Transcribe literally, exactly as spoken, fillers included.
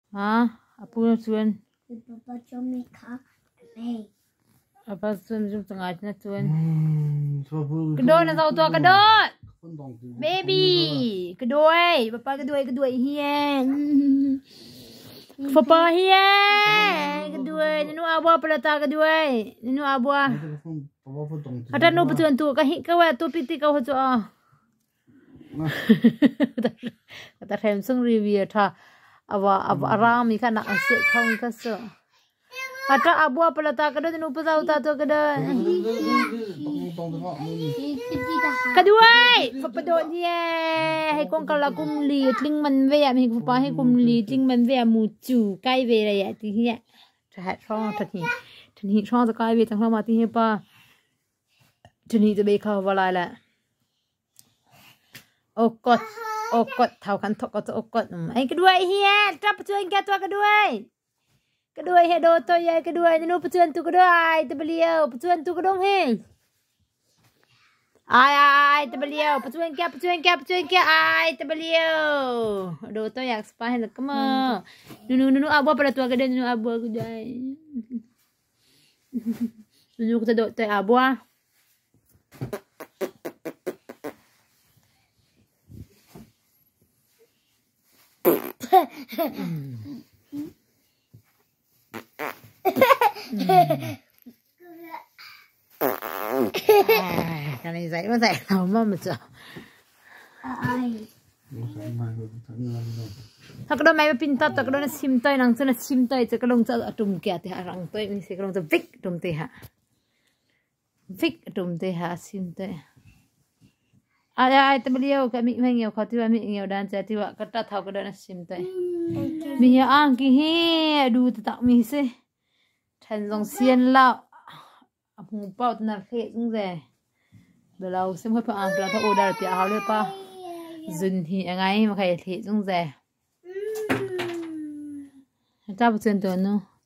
hả apa tuan Papa cumi kah hey apa tuan jom tengah na tuan kedua kedua na tahu tua kedua baby kedua papa kedua kedua hian papa hian kedua ninu abah pelata kedua ninu abah ada nu betul tu kahit kau tu piti kau tu ah kata Samsung review tha awa awa aram ikan nak asyik kau ikan so ada abu apa letak kedua tu nupa tahu tahu kedua kedua papa dot dia hai kong kalau kum li tling man ve mi papa hai kum li tling man ve mu chu kai ve la ya ti hi tha chong tha hi tha hi chong ta kai ve tang ma ti hi pa tha niจะไปเข้าว่าไรล่ะโอ้กดโอ้กดเท่ากันทกก็จะโอ้กดไอ้กระด้วยเฮียจับประจุนแกตัวกระด้วยกระด้วยเฮโดตัวใหญ่กระด้วยนูประจุนตัวกระด้วยตะเบลียวประจุนตัวกระดงเฮไอ้ไอ้ตะเบลียวประจุนแกประจุนแกประจุนแกไอ้ตะเบลียวโดตัวอยากสปาเห็นก็มานูนูนูอาบัวประตัวกระเด็นนูอาบัวกระด้วยนูก็จะโดตัวอาบัวcái này dạy mà dạy nào mà mà chờถ้าก็โดนไม่เป็นตัดแต่ก็โดนชิมตัวนั่งจะน่ะชิมตัวจะก็ลงจะตุ่มแก่ที่หารังตัวมีสิก็ลงจะวิกตุ่มที่หาวิกตุ่มที่หาชิมตัวอะไรแต่ไม่เลี้ยวก็มีไม่เงี้ยวเขาที่ว่ามีเงี้ยวด้านใจที่ว่าก็ตัดเท่าก็โดนชิมตัวมีเหี้ยอ่างกี่เหี้ยดูตักมีสิทันสองเซียนแล้วหูเป่าตนักเขยจังใจเดี๋ยวเราเสมอพออ่านเราถ้าโอดาเปียเขาเลยป่ะจุนที่ยังไงมาใครเขยจังใจจ้าประเจินตัวนู้